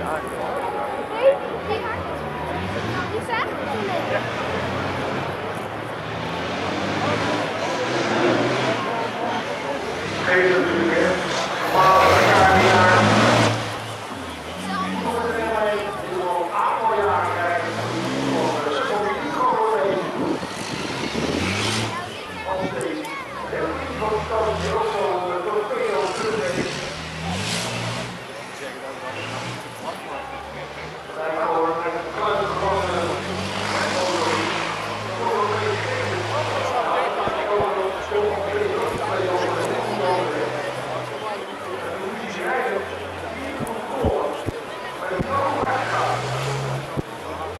Nee, die haakt. Die zegt het niet. Even natuurlijk, maar we gaan niet aan. Als deze heel niet van stand